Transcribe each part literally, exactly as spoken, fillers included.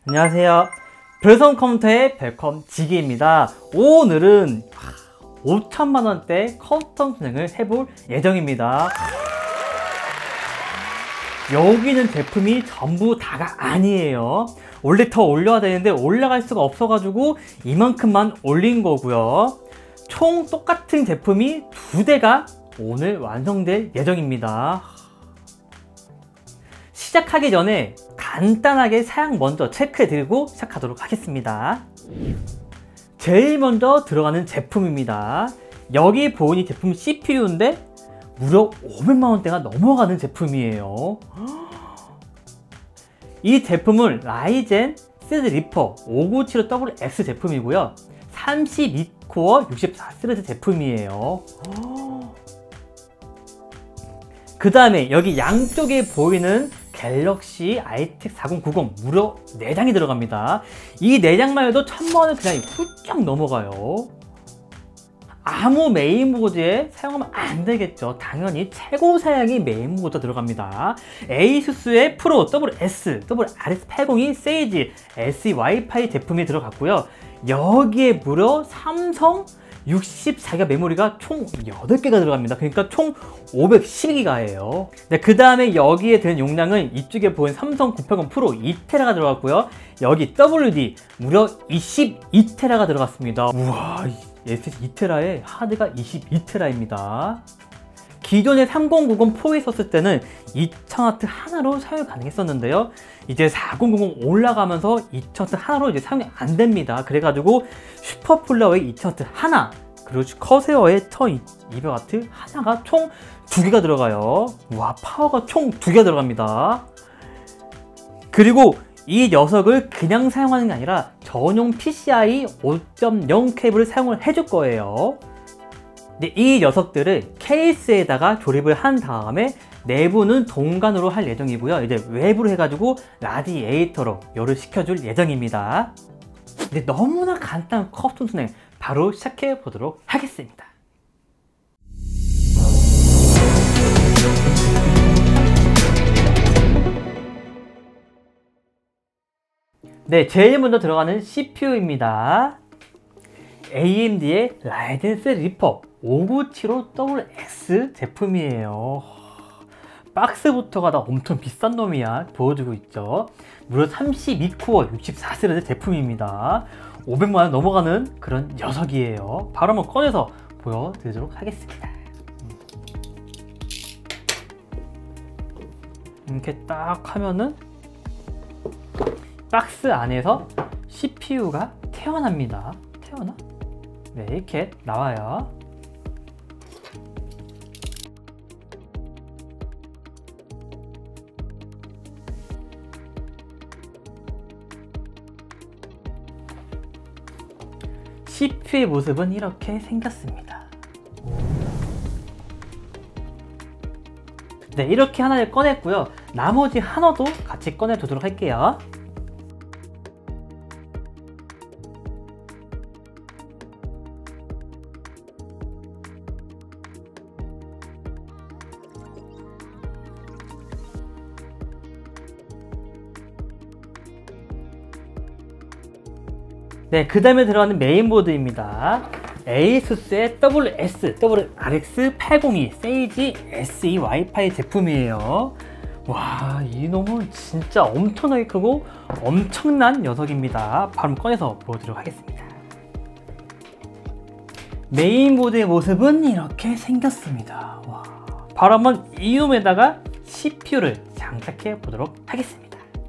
안녕하세요. 별성 컴퓨터의 별컴 지기입니다. 오늘은 오천만 원대 커스텀 분양을 해볼 예정입니다. 여기 있는 제품이 전부 다가 아니에요. 원래 더 올려야 되는데 올라갈 수가 없어가지고 이만큼만 올린 거고요. 총 똑같은 제품이 두 대가 오늘 완성될 예정입니다. 시작하기 전에 간단하게 사양 먼저 체크해드리고 시작하도록 하겠습니다. 제일 먼저 들어가는 제품입니다. 여기 보이는 제품 씨피유인데 무려 오백만 원대가 넘어가는 제품이에요. 이 제품은 라이젠 스레드리퍼 오구칠오 더블유 엑스 제품이고요. 삼십이 코어 육십사 스레드 제품이에요. 그 다음에 여기 양쪽에 보이는 갤럭시 아이텍 사공구공 무려 네 장이 들어갑니다. 이 네 장만 해도 천만 원을 그냥 훌쩍 넘어가요. 아무 메인보드에 사용하면 안 되겠죠. 당연히 최고 사양이 메인보드 들어갑니다. 에이수스의 프로 더블유에스, 더블유알에스 팔공이 세이지 에스이 와이파이 제품이 들어갔고요. 여기에 무려 삼성 육십사 기가 메모리가 총 여덟 개가 들어갑니다. 그러니까 총 오백십이 기가예요. 네, 그 다음에 여기에 드는 용량은 이쪽에 보이는 삼성 구백팔십 프로 이 테라가 들어갔고요. 여기 더블유디 무려 이십이 테라가 들어갔습니다. 우와, 에스에스디 이 테라에 하드가 이십이 테라입니다. 기존의 삼공구공 포에 썼을 때는 이천 와트 하나로 사용이 가능했었는데요. 이제 사공구공 올라가면서 이천 와트 하나로 이제 사용이 안 됩니다. 그래가지고 슈퍼폴라어의 이천 와트 하나, 그리고 커세어의 천이백 와트 하나가 총 두 개가 들어가요. 와, 파워가 총 두 개가 들어갑니다. 그리고 이 녀석을 그냥 사용하는 게 아니라 전용 피시아이 오 점 영 케이블을 사용을 해줄 거예요. 근데 이 녀석들을 케이스에다가 조립을 한 다음에 내부는 동관으로 할 예정이고요. 이제 외부로 해가지고 라디에이터로 열을 식혀줄 예정입니다. 근데 너무나 간단한 커스텀 순행 바로 시작해 보도록 하겠습니다. 네, 제일 먼저 들어가는 씨피유입니다. 에이엠디의 라이젠 스레드리퍼 오구칠오 더블유 엑스 제품이에요. 박스부터가 다 엄청 비싼 놈이야 보여주고 있죠. 무려 삼십이 코어 육십사 스레드 제품입니다. 오백만 원 넘어가는 그런 녀석이에요. 바로 한번 꺼내서 보여드리도록 하겠습니다. 이렇게 딱 하면은 박스 안에서 씨피유가 태어납니다. 태어나? 네, 이렇게 나와요. 씨피유의 모습은 이렇게 생겼습니다. 네, 이렇게 하나를 꺼냈고요. 나머지 하나도 같이 꺼내두도록 할게요. 네, 그 다음에 들어가는 메인보드입니다. 에이수스의 더블유에스, 더블유알엑스 팔공이 세이지 에스이 와이파이 제품이에요. 와, 이 놈은 진짜 엄청나게 크고 엄청난 녀석입니다. 바로 꺼내서 보여드리도록 하겠습니다. 메인보드의 모습은 이렇게 생겼습니다. 와, 바로 한번 이 놈에다가 씨피유를 장착해 보도록 하겠습니다.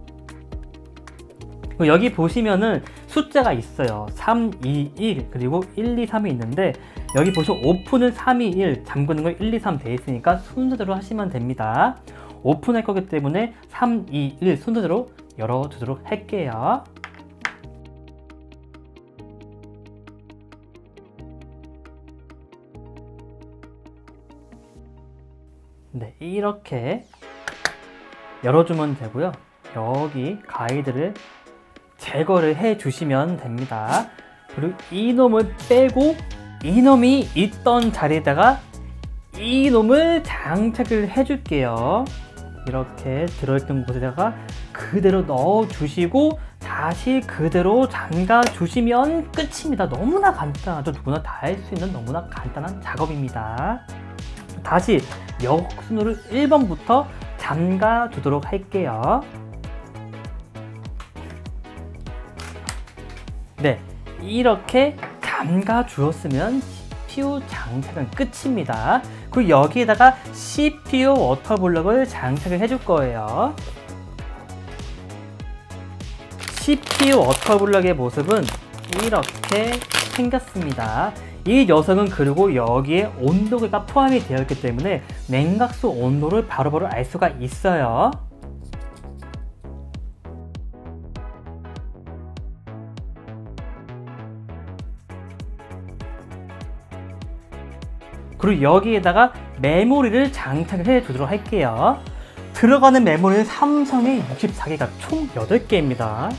여기 보시면은 숫자가 있어요. 삼, 이, 일 그리고 일, 이, 삼이 있는데 여기 보시면 오픈은 삼, 이, 일, 잠그는 거 일, 이, 삼 돼 있으니까 순서대로 하시면 됩니다. 오픈할 거기 때문에 삼, 이, 일 순서대로 열어주도록 할게요. 네, 이렇게 열어주면 되고요. 여기 가이드를 제거를 해 주시면 됩니다. 그리고 이놈을 빼고 이놈이 있던 자리에다가 이놈을 장착을 해 줄게요. 이렇게 들어있던 곳에다가 그대로 넣어 주시고 다시 그대로 잠가 주시면 끝입니다. 너무나 간단하죠. 누구나 다 할 수 있는 너무나 간단한 작업입니다. 다시 역순으로 일 번부터 잠가 두도록 할게요. 네, 이렇게 잠가 주었으면 씨피유 장착은 끝입니다. 그리고 여기에다가 씨피유 워터블럭을 장착을 해줄 거예요. 씨피유 워터블럭의 모습은 이렇게 생겼습니다. 이 녀석은 그리고 여기에 온도계가 포함이 되어 있기 때문에 냉각수 온도를 바로바로 알 수가 있어요. 그리고 여기에다가 메모리를 장착을 해 두도록 할게요. 들어가는 메모리는 삼성의 육십사 기가 총 여덟 개입니다.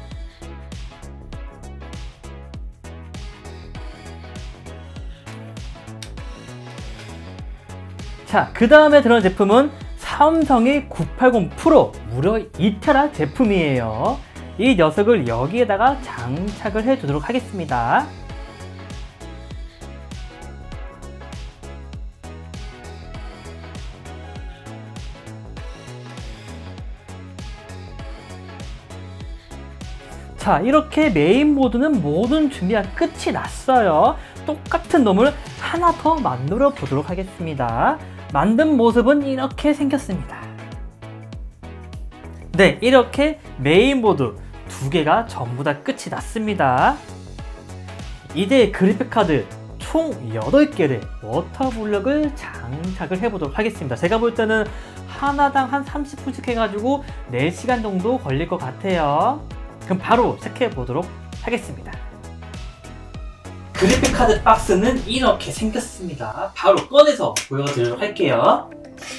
자, 그 다음에 들어온 제품은 삼성의 구백팔십 프로 무려 이 테라 제품이에요. 이 녀석을 여기에다가 장착을 해 두도록 하겠습니다. 자, 이렇게 메인보드는 모든 준비가 끝이 났어요. 똑같은 놈을 하나 더 만들어 보도록 하겠습니다. 만든 모습은 이렇게 생겼습니다. 네, 이렇게 메인보드 두 개가 전부 다 끝이 났습니다. 이제 그래픽카드 총 여덟 개를 워터블럭을 장착을 해보도록 하겠습니다. 제가 볼 때는 하나당 한 삼십 분씩 해가지고 네 시간 정도 걸릴 것 같아요. 그럼 바로 시작해 보도록 하겠습니다. 그래픽카드 박스는 이렇게 생겼습니다. 바로 꺼내서 보여드리도록 할게요.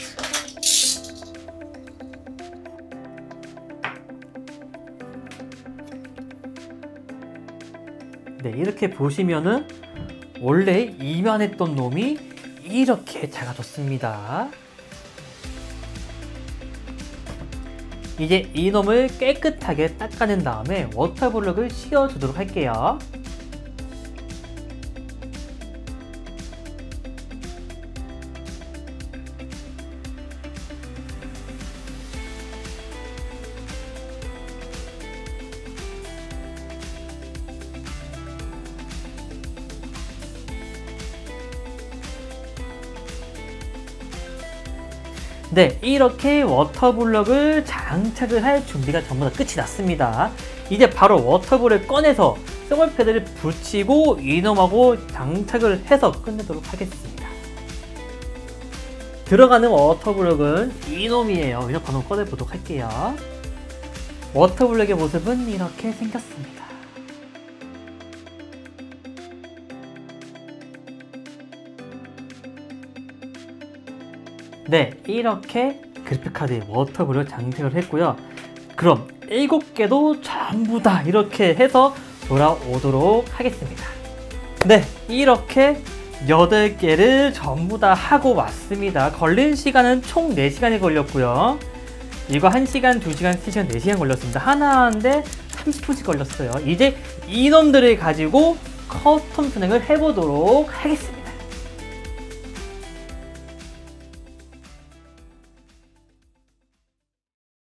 네, 이렇게 보시면은 원래 이만했던 놈이 이렇게 작아졌습니다. 이제 이놈을 깨끗하게 닦아낸 다음에 워터블럭을 씌워주도록 할게요. 네, 이렇게 워터블럭을 장착을 할 준비가 전부 다 끝이 났습니다. 이제 바로 워터블럭을 꺼내서 스몰패드를 붙이고 이놈하고 장착을 해서 끝내도록 하겠습니다. 들어가는 워터블럭은 이놈이에요. 이제 바로 꺼내보도록 할게요. 워터블럭의 모습은 이렇게 생겼습니다. 네, 이렇게 그래픽카드에 워터블럭을 장착을 했고요. 그럼 일곱 개도 전부 다 이렇게 해서 돌아오도록 하겠습니다. 네, 이렇게 여덟 개를 전부 다 하고 왔습니다. 걸린 시간은 총 네 시간이 걸렸고요. 이거 한 시간, 두 시간, 세 시간, 네 시간 걸렸습니다. 하나인데 삼십 분씩 걸렸어요. 이제 이놈들을 가지고 커스텀 진행을 해보도록 하겠습니다.